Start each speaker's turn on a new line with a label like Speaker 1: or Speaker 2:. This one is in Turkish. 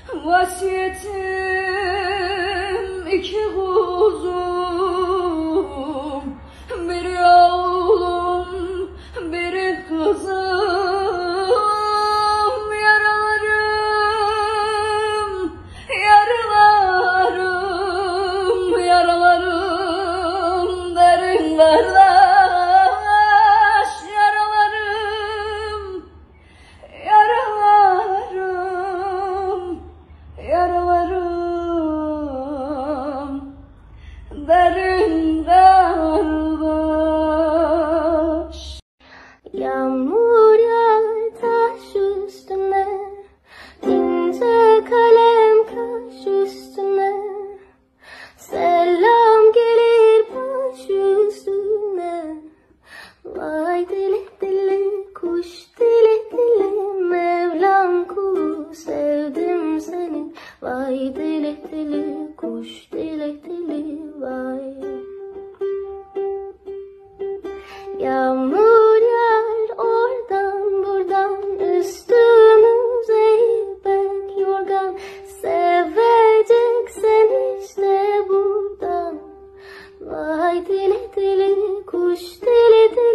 Speaker 1: Vasiyetim iki kuzum, biri oğlum, biri kızım. Yaralarım, yaralarım, yaralarım derin gardaş. Yaralarım, yaralarım, yaralarım derin gardaş.
Speaker 2: Yağmur yağar taş üstüne, ince kalem kaş üstüne. Selam gelir baş üstüne. Vay dili dili kuş dili dili, Mevlam kulu sevdim seni. Vay dili dili kuş dili dili vay. Yağmur yağar oradan buradan, üstümüze ipek yorgan. Seveceksen işte buradan. Vay dili dili kuş dili dili.